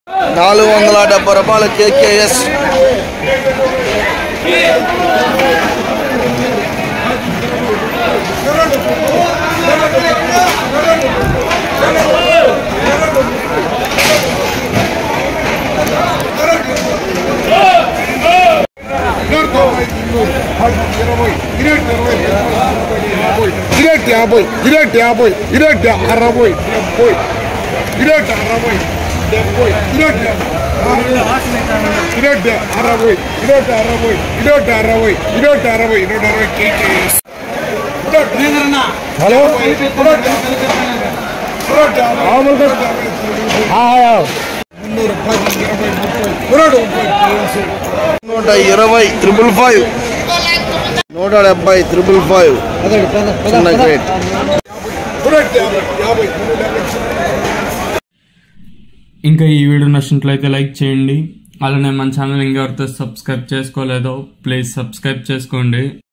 470 రూపాయలు KKS. Hello 120 555 చిన్న great. ఇంకా ఈ వీడియో నచ్చినట్లయితే లైక్ చేయండి. అలానే మన ఛానల్ ఇంకెవరితో సబ్స్క్రైబ్ చేసుకోలేదో ప్లీజ్ సబ్స్క్రైబ్ చేసుకోండి.